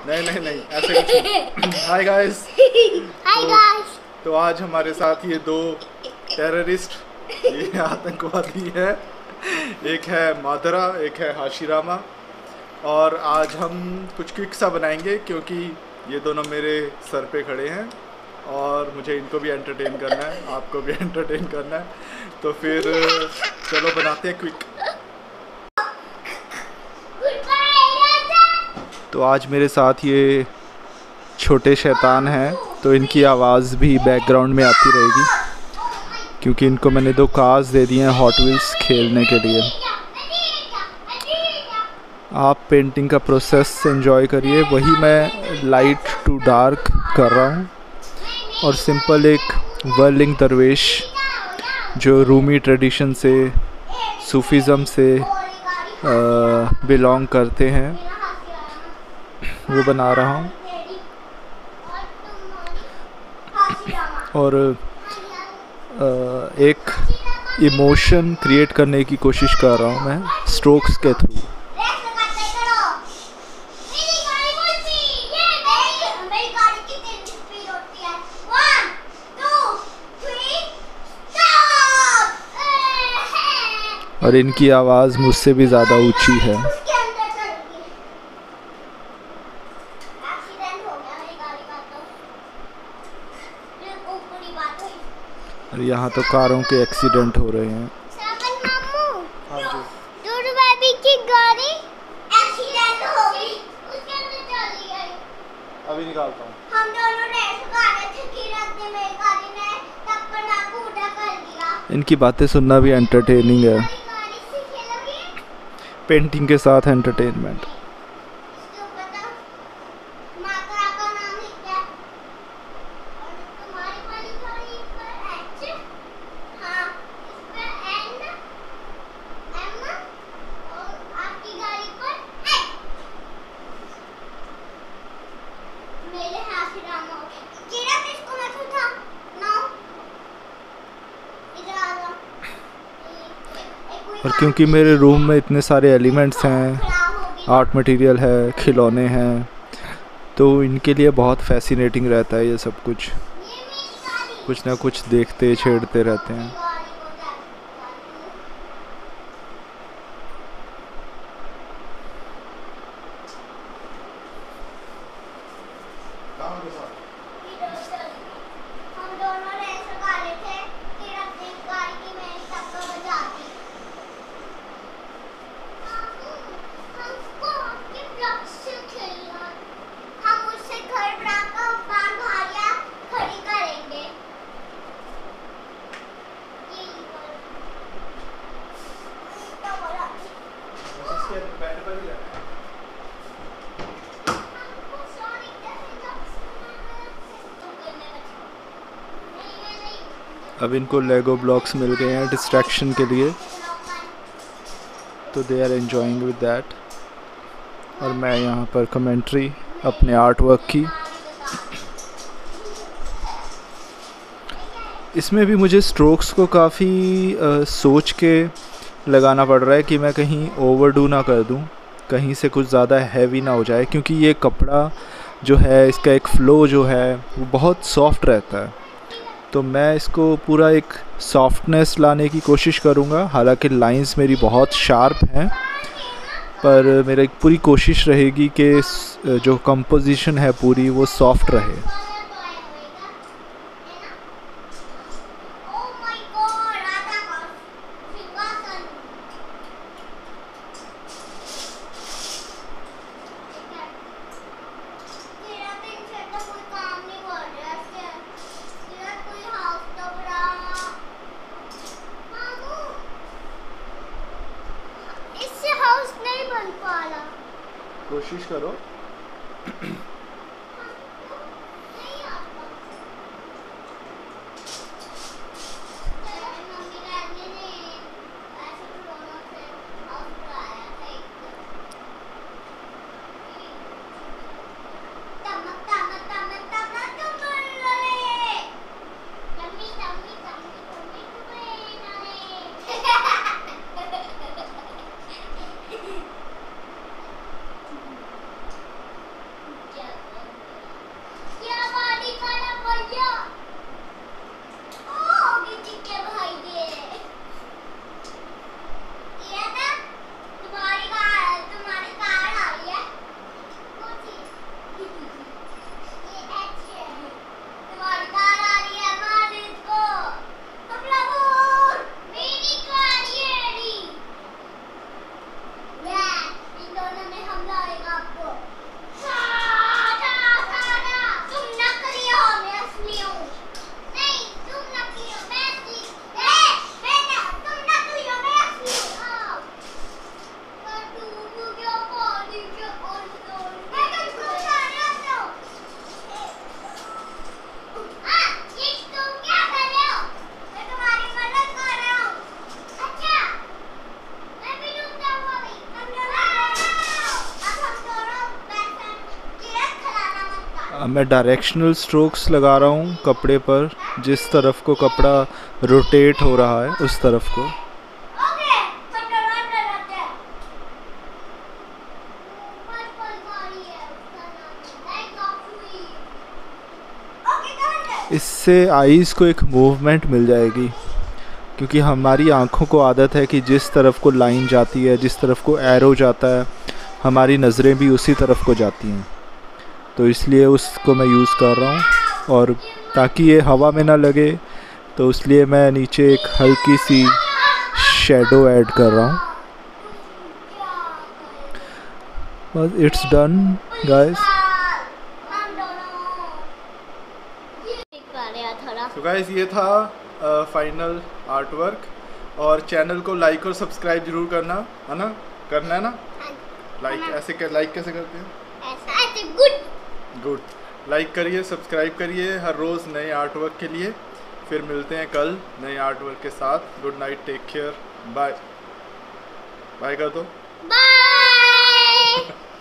नहीं नहीं नहीं, ऐसे कुछ नहीं। Hi guys. Hi guys. तो आज हमारे साथ ये दो टेररिस्ट, ये आतंकवादी है। एक है मादरा, एक है हाशिरामा। और आज हम कुछ क्विक सा बनाएंगे क्योंकि ये दोनों मेरे सर पे खड़े हैं और मुझे इनको भी एंटरटेन करना है, आपको भी एंटरटेन करना है। तो फिर चलो बनाते हैं क्विक। तो आज मेरे साथ ये छोटे शैतान हैं, तो इनकी आवाज़ भी बैकग्राउंड में आती रहेगी क्योंकि इनको मैंने दो कार्स दे दिए हैं हॉट व्हील्स खेलने के लिए। आप पेंटिंग का प्रोसेस एंजॉय करिए, वही मैं लाइट टू डार्क कर रहा हूँ। और सिंपल एक वर्लिंग दरवेश जो रूमी ट्रेडिशन से, सूफीज़म से बिलोंग करते हैं, वो बना रहा हूँ। और एक इमोशन क्रिएट करने की कोशिश कर रहा हूँ मैं स्ट्रोक्स के थ्रू। और इनकी आवाज़ मुझसे भी ज़्यादा ऊंची है। और यहाँ तो कारों के एक्सीडेंट हो रहे हैं। हाँ जी। की गाड़ी एक्सीडेंट हो गई, उसके अंदर चली गई। अभी निकालता हूँ। हम दोनों रेस कर रहे थे कि रास्ते में गाड़ी ने टक्कर ना कूदा कर दिया। इनकी बातें सुनना भी एंटरटेनिंग है, पेंटिंग के साथ एंटरटेनमेंट। और क्योंकि मेरे रूम में इतने सारे एलिमेंट्स हैं, आर्ट मटेरियल है, खिलौने हैं, तो इनके लिए बहुत फैसिनेटिंग रहता है ये सब कुछ ना कुछ देखते छेड़ते रहते हैं। अब इनको लेगो ब्लॉक्स मिल गए हैं डिस्ट्रैक्शन के लिए, तो they are enjoying with that. और मैं यहाँ पर कमेंट्री अपने आर्ट वर्क की। इसमें भी मुझे स्ट्रोक्स को काफ़ी सोच के लगाना पड़ रहा है कि मैं कहीं ओवरडू ना कर दूँ, कहीं से कुछ ज़्यादा हैवी ना हो जाए, क्योंकि ये कपड़ा जो है, इसका एक फ़्लो जो है वो बहुत सॉफ्ट रहता है। तो मैं इसको पूरा एक सॉफ्टनेस लाने की कोशिश करूँगा। हालांकि लाइंस मेरी बहुत शार्प हैं, पर मेरी पूरी कोशिश रहेगी कि जो कंपोजिशन है पूरी वो सॉफ्ट रहे। कोशिश करो। मैं डायरेक्शनल स्ट्रोक्स लगा रहा हूँ कपड़े पर, जिस तरफ को कपड़ा रोटेट हो रहा है उस तरफ को। इससे आईज़ को एक मूवमेंट मिल जाएगी, क्योंकि हमारी आँखों को आदत है कि जिस तरफ को लाइन जाती है, जिस तरफ को एरो जाता है, हमारी नज़रें भी उसी तरफ को जाती हैं। तो इसलिए उसको मैं यूज़ कर रहा हूँ, और ताकि ये हवा में ना लगे तो इसलिए मैं नीचे एक हल्की सी शेडो ऐड कर रहा हूँ। बस इट्स डन गाइस। तो गाइस ये था फाइनल आर्ट वर्क, और चैनल को लाइक और सब्सक्राइब जरूर करना है ना, करना है ना। लाइक ऐसे लाइक कैसे करते हैं? ऐसे गुड लाइक करिए, सब्सक्राइब करिए हर रोज़ नए आर्ट वर्क के लिए। फिर मिलते हैं कल नए आर्ट वर्क के साथ। Good night, take care, bye. Bye कर दो। बाय।